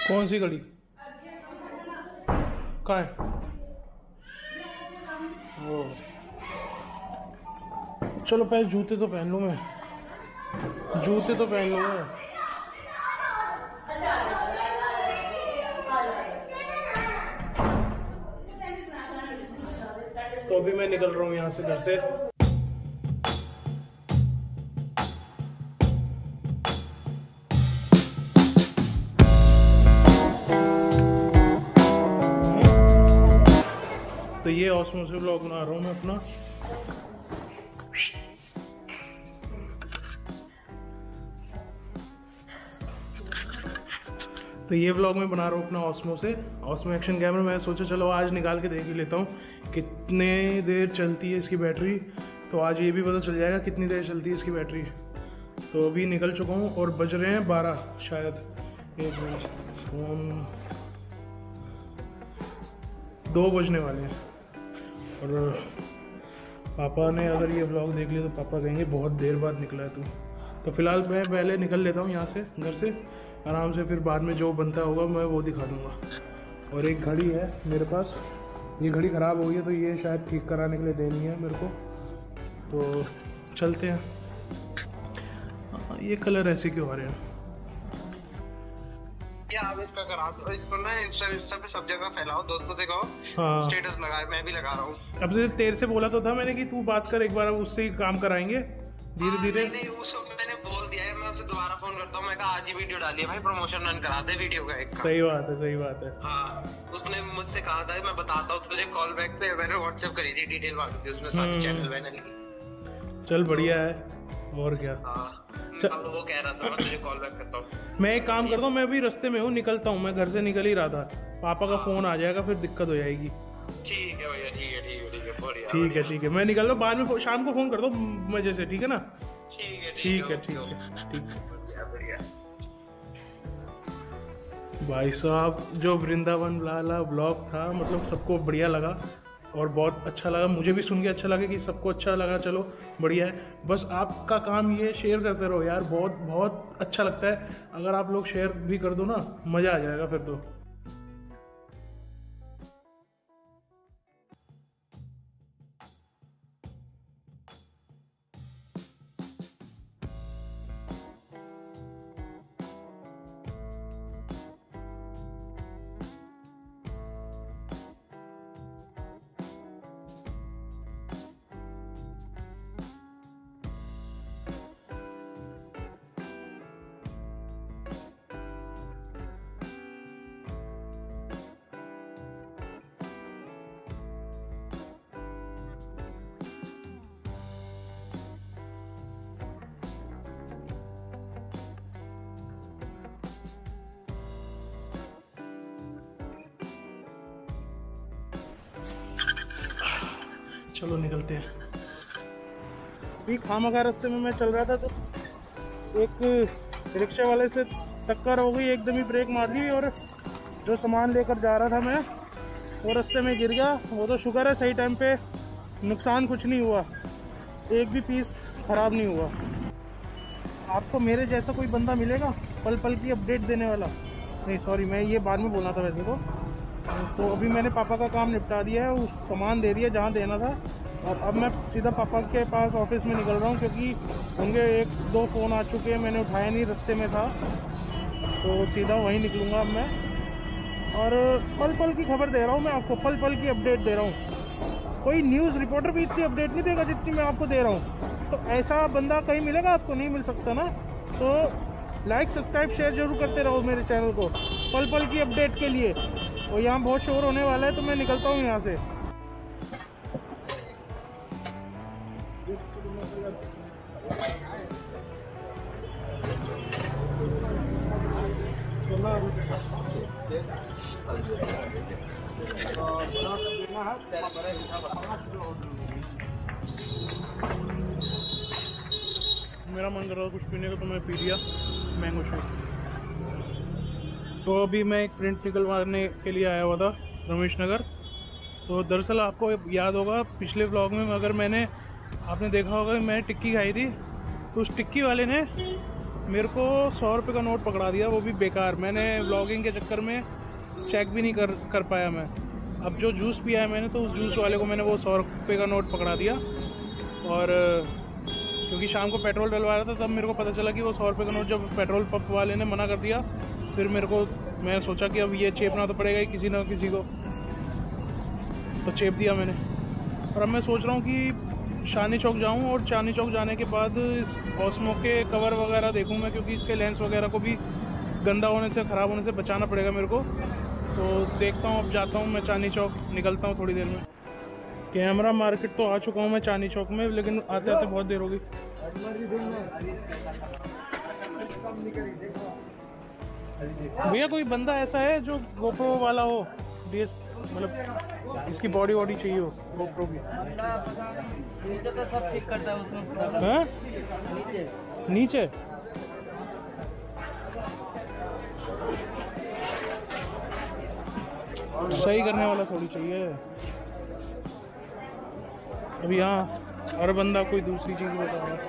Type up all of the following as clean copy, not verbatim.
कौन सी घड़ी? कहाँ है? ओ, चलो पहले जूते तो पहन लूँ मैं, जूते तो पहन लूँ मैं। तो अभी मैं निकल रहा हूँ यहाँ से, घर से। तो ये ऑस्मो से व्लॉग बना रहा हूँ मैं अपना। तो ये व्लॉग मैं बना रहा हूँ अपना ऑस्मो से, ऑस्मो एक्शन कैमरा। मैं सोचा चलो आज निकाल के देख ही लेता हूँ कितने देर चलती है इसकी बैटरी। तो आज ये भी पता चल जाएगा कितनी देर चलती है इसकी बैटरी। तो अभी निकल चुका हूँ और बज रहे हैं 12 शायद। एक मिनट, फोन 2 बजने वाले हैं। और पापा ने अगर ये व्लॉग देख लिया तो पापा कहेंगे बहुत देर बाद निकला है तू। तो फिलहाल मैं पहले निकल लेता हूँ यहाँ से, घर से आराम से, फिर बाद में जो बनता होगा मैं वो दिखा दूँगा। और एक घड़ी है मेरे पास, ये घड़ी ख़राब हो गई है तो ये शायद ठीक कराने के लिए देनी है मेरे को। तो चलते हैं। ये कलर ऐसे क्यों आ रहे हैं? आप इसका करा दो, इसको ना इंस्टा पे सब जगह फैलाओ, दोस्तों से कहो। हाँ। स्टेटस लगाए, मैं भी लगा रहा हूँ। अब से तेरे से बोला तो था मैंने कि तू बात कर एक बार, उससे ही काम कराएंगे धीरे धीरे। नहीं, उसको मैंने बोल दिया है, मैं उसे दोबारा फोन करता हूँ। मैं कहा आज ही वीडियो डालिए भाई, प्रमोशन रन करा दे वीडियो का एक। सही बात है, सही बात है। हाँ, उसने मुझसे कहा था मैं बताता हूँ तुझे कॉल बैक पे। मैंने व्हाट्सएप करी थी, डिटेल मांगी थी उसमें सारी चैनल मैंने लिखी। चल बढ़िया है, और क्या। हाँ, वो कह रहा था मैं तुझे कॉल बैक करता हूँ। मैं एक काम करता हूँ, मैं अभी रास्ते में हूँ, निकलता हूँ, मैं घर से निकल ही रहा था। पापा का फोन आ जाएगा फिर दिक्कत हो जाएगी। ठीक है भैया, ठीक है ठीक है ठीक है, बढ़िया। ठीक है ठीक है, मैं निकल रहा हूँ, बाद में शाम को फोन कर दो मजे से, ठीक है ना? ठीक है ठीक है ठीक है ठीक है, बढ़िया। भाई साहब जो वृंदावन वाला ब्लॉग था, मतलब सबको बढ़िया लगा और बहुत अच्छा लगा। मुझे भी सुन के अच्छा लगा कि सबको अच्छा लगा। चलो बढ़िया है, बस आपका काम ये शेयर करते रहो यार, बहुत बहुत अच्छा लगता है। अगर आप लोग शेयर भी कर दो ना, मज़ा आ जाएगा फिर तो। चलो निकलते हैं। अभी खामखा रास्ते में मैं चल रहा था तो एक रिक्शा वाले से टक्कर हो गई, एकदम ही ब्रेक मार दी और जो सामान लेकर जा रहा था मैं वो रास्ते में गिर गया। वो तो शुक्र है सही टाइम पे नुकसान कुछ नहीं हुआ, एक भी पीस ख़राब नहीं हुआ। आपको मेरे जैसा कोई बंदा मिलेगा पल पल की अपडेट देने वाला? नहीं सॉरी, मैं ये बाद में बोलना था वैसे तो अभी मैंने पापा का काम निपटा दिया है, उस सामान दे दिया जहाँ देना था। और अब मैं सीधा पापा के पास ऑफिस में निकल रहा हूँ क्योंकि उनके 1-2 फ़ोन आ चुके हैं, मैंने उठाया नहीं, रास्ते में था, तो सीधा वहीं निकलूँगा अब मैं। और पल पल की खबर दे रहा हूँ मैं आपको, पल पल की अपडेट दे रहा हूँ। कोई न्यूज़ रिपोर्टर भी इतनी अपडेट नहीं देगा जितनी मैं आपको दे रहा हूँ। तो ऐसा बंदा कहीं मिलेगा आपको? नहीं मिल सकता ना। तो लाइक सब्सक्राइब शेयर जरूर करते रहो मेरे चैनल को पल पल की अपडेट के लिए। और यहाँ बहुत शोर होने वाला है तो मैं निकलता हूँ यहाँ से। मेरा मन कर रहा था कुछ पीने का तो मैं पी लिया मैंगो शेक। तो अभी मैं एक प्रिंट निकलवाने के लिए आया हुआ था रमेश नगर। तो दरअसल आपको याद होगा पिछले व्लॉग में, अगर आपने देखा होगा मैं टिक्की खाई थी, तो उस टिक्की वाले ने मेरे को 100 रुपये का नोट पकड़ा दिया, वो भी बेकार। मैंने व्लॉगिंग के चक्कर में चेक भी नहीं कर पाया मैं। अब जो जूस पिया है मैंने, तो उस जूस वाले को मैंने वो 100 रुपये का नोट पकड़ा दिया। और क्योंकि शाम को पेट्रोल डलवा रहा था, तब मेरे को पता चला कि वो 100 रुपये का नोट जब पेट्रोल पंप वाले ने मना कर दिया, फिर मैं सोचा कि अब ये चेपना तो पड़ेगा ही किसी ना किसी को, तो चेप दिया मैंने। और अब मैं सोच रहा हूँ कि चांदनी चौक जाऊँ, और चांदनी चौक जाने के बाद इस ऑस्मो के कवर वगैरह देखूँ मैं, क्योंकि इसके लेंस वगैरह को भी गंदा होने से, ख़राब होने से बचाना पड़ेगा मेरे को। तो देखता हूँ, अब जाता हूँ मैं चांदनी चौक, निकलता हूँ थोड़ी देर में। कैमरा मार्केट तो आ चुका हूँ मैं चांदनी चौक में, लेकिन आते आते बहुत देर हो गई। भैया कोई बंदा ऐसा है जो गोप्रो वाला हो, मतलब इसकी बॉडी चाहिए हो गोप्रो की? नीचे तो सब ठीक करता है उसमें। हाँ? नीचे सही करने वाला थोड़ी चाहिए। अब यहाँ हर बंदा कोई दूसरी चीज बता रहा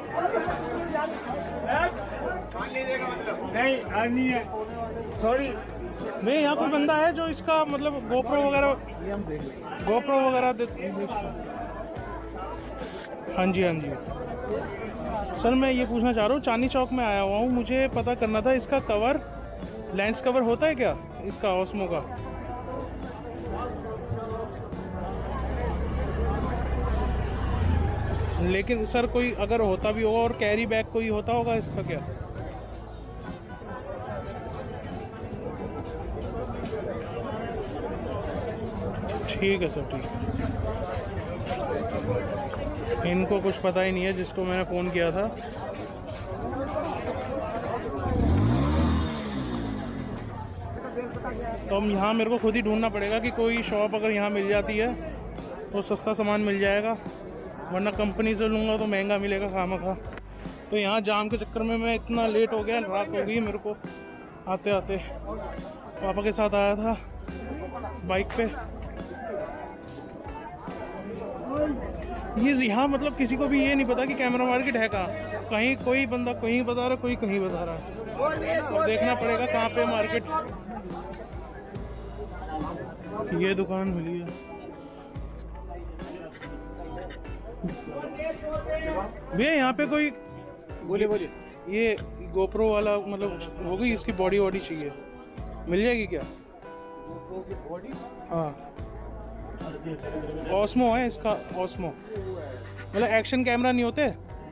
है। सॉरी नहीं, यहाँ कोई बंदा है जो इसका मतलब गोप्रो वगैरह हाँ जी सर, मैं ये पूछना चाह रहा हूँ, चांदनी चौक में आया हुआ हूँ, मुझे पता करना था इसका कवर, लेंस कवर होता है क्या इसका ऑस्मो का? लेकिन सर कोई अगर होता भी होगा, और कैरी बैग कोई होता होगा इसका क्या? ठीक है सर, ठीक है। इनको कुछ पता ही नहीं है जिसको मैंने फ़ोन किया था। तो हम यहाँ मेरे को खुद ही ढूंढना पड़ेगा कि कोई शॉप अगर यहाँ मिल जाती है तो सस्ता सामान मिल जाएगा, वरना कंपनी से लूँगा तो महंगा मिलेगा खामखा। तो यहाँ जाम के चक्कर में मैं इतना लेट हो गया, रात हो गई मेरे को आते आते। पापा के साथ आया था बाइक पे। ये यहाँ मतलब किसी को भी ये नहीं पता कि कैमरा मार्केट है कहाँ। कहीं कोई बंदा कहीं बता रहा है, कोई कहीं बता रहा है। तो देखना पड़ेगा कहाँ पे मार्केट। ये दुकान मिली है भैया, यहाँ पे कोई बोलिए ये गोप्रो वाला मतलब होगी, इसकी बॉडी चाहिए, मिल जाएगी क्या? हाँ, ऑस्मो है इसका, ऑस्मो मतलब एक्शन कैमरा नहीं होते,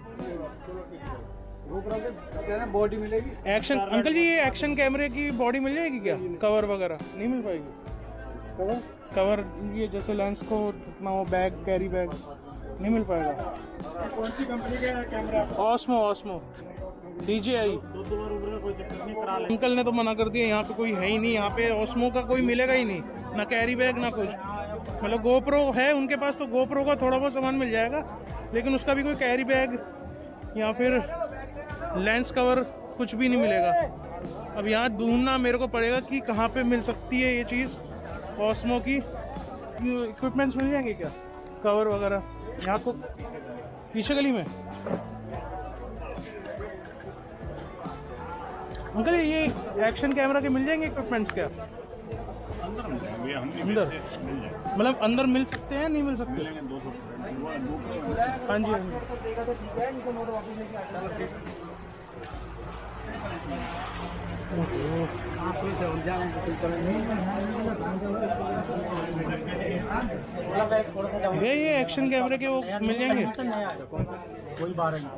बॉडी मिलेगी एक्शन। अंकल जी ये एक्शन कैमरे की बॉडी मिल जाएगी क्या? कवर वगैरह नहीं मिल पाएगी? कवर ये जैसे लेंस को वो बैग, कैरी बैग नहीं मिल पाएगा? कौन सी कंपनी का कैमरा? Osmo DJI। अंकल ने तो मना कर दिया, यहाँ पे कोई है ही नहीं, यहाँ पे ऑस्मो का कोई मिलेगा ही नहीं, ना कैरी बैग ना कुछ। मतलब गोप्रो है उनके पास, तो गोप्रो का थोड़ा बहुत सामान मिल जाएगा, लेकिन उसका भी कोई कैरी बैग या फिर लेंस कवर कुछ भी नहीं मिलेगा। अब यहाँ ढूंढना मेरे को पड़ेगा कि कहाँ पे मिल सकती है ये चीज़ ऑस्मो की। इक्विपमेंट्स मिल जाएंगे क्या, कवर वगैरह? यहाँ को पीछे गली में। अंकल ये एक्शन कैमरा के मिल जाएंगे इक्विपमेंट्स क्या? अंदर मतलब अंदर मिल सकते हैं, नहीं मिल सकते? हाँ जी भैया ये एक्शन कैमरे के वो मिल जाएंगे? कोई बात नहीं,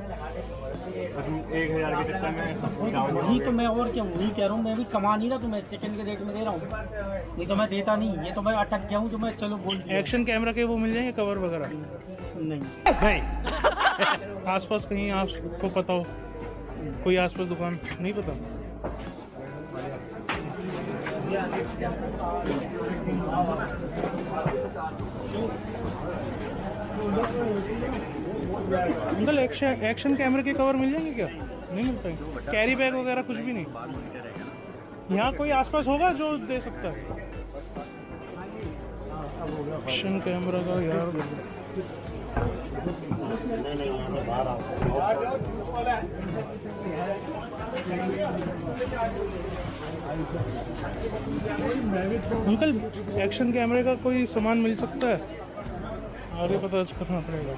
1000 के चक्कर में वही तो मैं और क्या वही कह रहा हूँ, मैं भी कमा नहीं रहा, तो मैं सेकंड के रेट में दे रहा हूँ, नहीं तो मैं देता नहीं। ये तो मैं अटक गया हूँ, तो मैं चलो बोल एक्शन कैमरा के वो मिल जाएंगे कवर वगैरह? नहीं आसपास कहीं आपको पता हो कोई आसपास दुकान? नहीं पता? अंकल एक्शन कैमरे के कवर मिल जाएंगे क्या? नहीं मिल पाएंगे? कैरी बैग वगैरह कुछ भी नहीं? यहाँ कोई आसपास होगा जो दे सकता है एक्शन कैमरा का? यार अंकल एक्शन कैमरे का कोई सामान मिल सकता है? आगे पता करना पड़ेगा।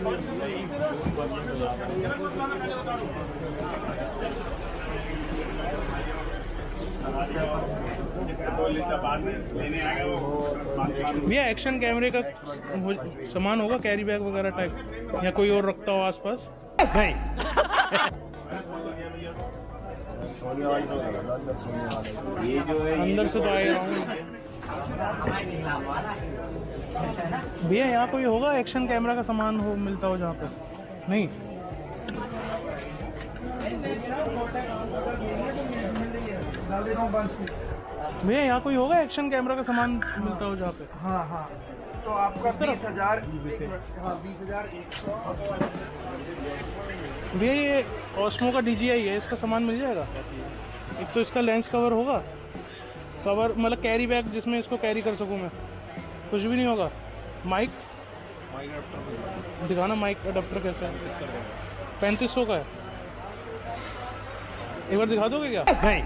भैया एक्शन कैमरे का सामान होगा, कैरी बैग वगैरह टाइप, या कोई और रखता हो आसपास? नहीं। ये जो है अंदर से तो आएगा भैया। यहाँ कोई होगा एक्शन कैमरा का सामान हो, मिलता हो जहाँ पे? नहीं। भैया यहाँ कोई होगा एक्शन कैमरा का सामान मिलता हो जहाँ पे? हाँ हाँ, तो आपका 20,000। हाँ 20,100। भैया ये ऑस्मो का DJI है, इसका सामान मिल जाएगा? एक तो इसका लेंस कवर होगा, कवर मतलब कैरी बैग जिसमें इसको कैरी कर सकूँ मैं, कुछ भी नहीं होगा? माइक दिखाना, माइक अडाप्टर कैसा है? 3500 का है, एक बार दिखा दोगे क्या? नहीं।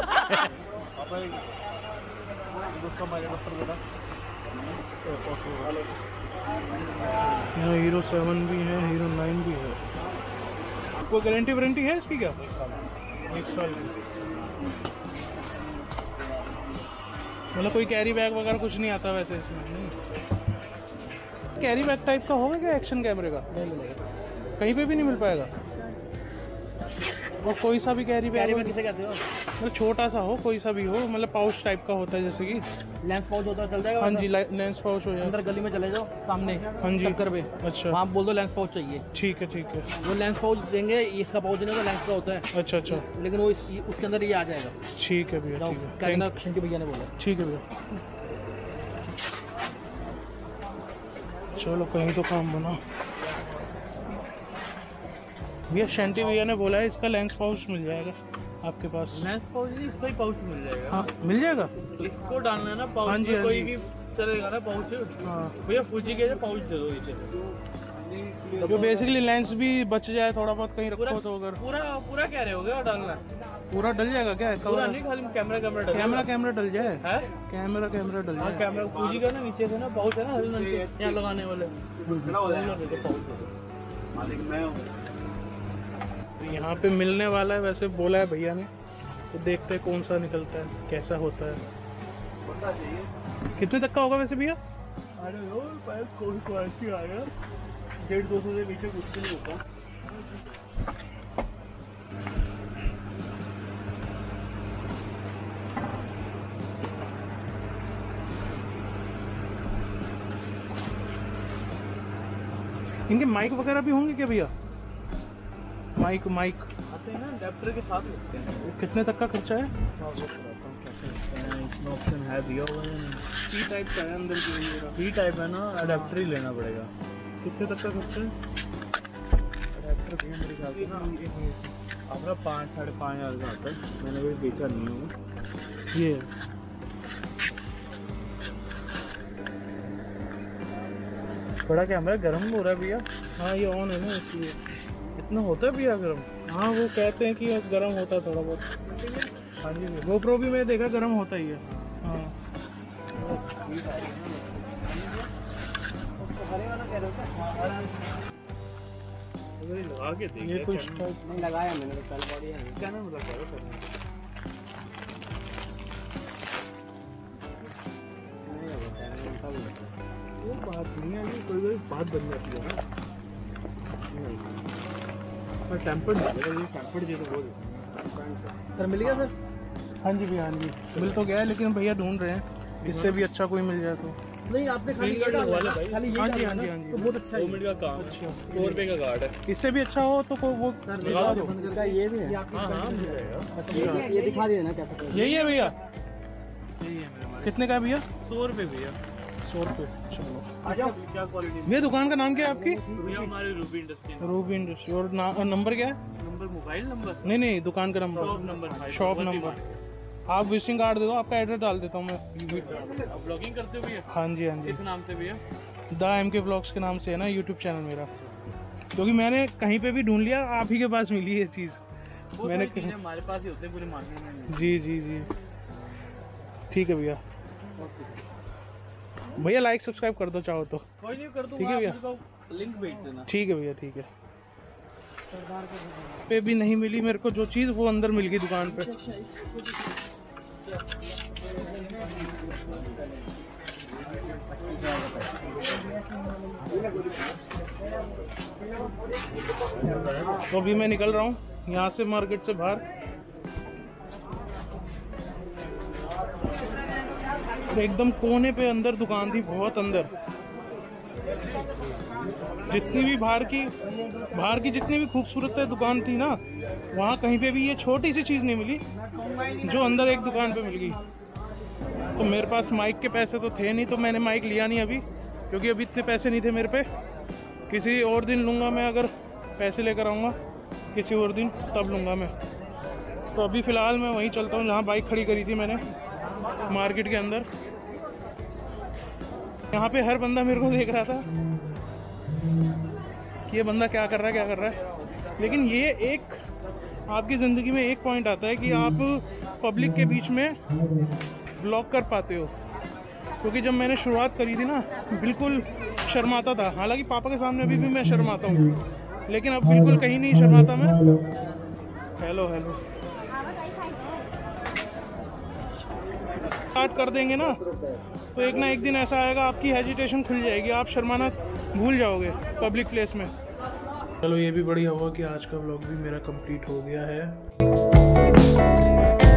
यहाँ हीरो 7 भी है, हीरो 9 भी है। कोई गारंटी वारंटी है इसकी क्या? 1 साल की। मतलब कोई कैरी बैग वगैरह कुछ नहीं आता वैसे इसमें? नहीं। कैरी बैग टाइप का होगा क्या एक्शन कैमरे का? कहीं पे भी नहीं मिल पाएगा? और कोई सा भी कैरी बैग किसे कहते हो? मतलब छोटा सा हो, कोई सा भी हो, मतलब पाउच टाइप का होता है जैसे कि लेंस पाउच होता है, चल जाएगा? हाँ जी, लेंस पाउच हो जाएगा। अंदर गली में चले जाओ सामने, हाँ जी, टक्कर पे। अच्छा, वहाँ बोल दो लेंस पाउच चाहिए। ठीक है ठीक है। वो लेंस पाउच देंगे, इसका पाउच नहीं तो लेंस का होता है। अच्छा अच्छा, लेकिन वो उसके अंदर ये आ जाएगा। ठीक है भैया, ठीक है। कहना शंटी भैया ने बोला। ठीक है भैया, चलो कहीं तो काम बना। भैया शंटी भैया ने बोला है इसका लेंस पाउच मिल जाएगा आपके पास? लेंस पाउच नहीं, इसका ही पाउच मिल जाएगा। हाँ मिल जाएगा। इसको डालना है ना पाउच। हाँ जी, में हाँ कोई जी। भी चलेगा ना पाउच। हाँ, भैया फूजी के पाउच दे दो इसे। तो बेसिकली लेंस भी बच जाए थोड़ा बहुत कहीं रखो तो। अगर पूरा कह रहे हो गया डालना? पूरा डल जाएगा क्या? पूरा नहीं, खाली कैमरा डल कैमरा डल जाए? है कैमरा डल हाँ, जाए? कैमरा फूजी का ना नीचे से ना पाउच है ना हरे रंग के यहाँ लगाने वाले। तो यहाँ पे मिलने वाला है वैसे बोला है भैया ने, तो देखते हैं कौन सा निकलता है, कैसा होता है। कितने तक का होगा वैसे भैया? अरे कोई क्वालिटी आएगा 150-200 से नीचे कुछ नहीं होगा। इनके माइक वगैरह भी होंगे क्या भैया? माइक आते हैं ना अडेप्टर के साथ लगते हैं। कितने तक का खर्चा है? इसमें ऑप्शन है दिया हुआ है। सी टाइप का है अंदर की? सी टाइप है ना, अडेप्टर ही लेना पड़ेगा। कितने तक का खर्चा है? अडेप्टर भी मेरे ख्याल से ना अपना 5-5.5 हज़ार का आता है। मैंने कोई बेचा नहीं हूँ। ये बड़ा कैमरा गर्म हो रहा है भैया। हाँ ये ऑन है ना इसलिए। इतना होता है भैया गर्म? हाँ वो कहते हैं कि गर्म होता है थोड़ा बहुत। हाँ जी, GoPro भी मैं देखा गर्म होता ही है। हाँ लगा के ये कुछ नहीं लगाया मैंने तो कल बॉडी है क्या नाम लगा रहा वो बात नहीं है, ये कोई बात बन जाती है ना। पर टेम्पर्ड नहीं है, ये टेम्पर्ड जी तो बहुत सर मिल गया सर? हाँ जी भैया, हाँ जी मिल तो गया है, लेकिन भैया ढूंढ रहे हैं इससे भी अच्छा कोई मिल जाए तो। नहीं आपने खाली ये डाला है, खाली ये हाँ जी, डाला हाँ जी, है हाँ ना, जी। तो बहुत अच्छा है। 2 मिनट का काम, अच्छा 100 रुपये का कार्ड है। इससे भी अच्छा हो तो कोई वो लगा दो। का ये भी है। हाँ ये दिखा दिए ना कैसे। यही है भैया? यही है मेरे कितने का है भैया? 100 रुपये भैया। 100 रुपये। चलो आ जाओ। क्या क्वालिटी? भैया दुकान का नाम क्या है आपकी? भैया हमारी रूबी इंडस्ट्री। Ruby Industry. और नंबर क्या है? Number mobile number? नहीं दुकान का number. Shop number. Shop number. आप विजिटिंग कार्ड दे दो, आपका एड्रेस डाल देता हूँ मैं। आप ब्लॉगिंग करते हो भैया? हाँ जी हाँ जी। किस नाम से भैया? द MK व्लॉग्स के नाम से है ना यूट्यूब चैनल मेरा, क्योंकि मैंने कहीं पे भी ढूंढ लिया, आप ही के पास मिली ये चीज़। मैंने हमारे पास ही होते पूरे मार्केट में। जी जी जी ठीक है भैया। भैया लाइक सब्सक्राइब कर दो चाहो तो। कोई नहीं कर दूंगा, ठीक है भैया, लिंक भेज देना। ठीक है भैया ठीक है। पे भी नहीं मिली मेरे को जो चीज़, वो अंदर मिल गई दुकान पे। तो अभी मैं निकल रहा हूँ यहाँ से मार्केट से बाहर। तो एकदम कोने पे अंदर दुकान थी, बहुत अंदर। जितनी भी बाहर की जितनी भी खूबसूरत दुकान थी ना, वहाँ कहीं पे भी ये छोटी सी चीज़ नहीं मिली जो अंदर एक दुकान पे मिल गई। तो मेरे पास माइक के पैसे तो थे नहीं, तो मैंने माइक लिया नहीं अभी, क्योंकि अभी इतने पैसे नहीं थे मेरे पे। किसी और दिन लूँगा मैं, अगर पैसे लेकर आऊँगा किसी और दिन तब लूँगा मैं। तो अभी फ़िलहाल मैं वहीं चलता हूँ जहाँ बाइक खड़ी करी थी मैंने, मार्केट के अंदर। यहाँ पे हर बंदा मेरे को देख रहा था कि ये बंदा क्या कर रहा है। लेकिन ये एक आपकी ज़िंदगी में एक पॉइंट आता है कि आप पब्लिक के बीच में व्लॉग कर पाते हो। क्योंकि जब मैंने शुरुआत करी थी ना, बिल्कुल शर्माता था। हालांकि पापा के सामने अभी भी मैं शर्माता हूँ, लेकिन अब बिल्कुल कहीं नहीं शर्माता मैं। हेलो स्टार्ट कर देंगे ना, तो एक ना एक दिन ऐसा आएगा आपकी हेजिटेशन खुल जाएगी, आप शर्माना भूल जाओगे पब्लिक प्लेस में। चलो ये भी बढ़िया हुआ कि आज का व्लॉग भी मेरा कंप्लीट हो गया है।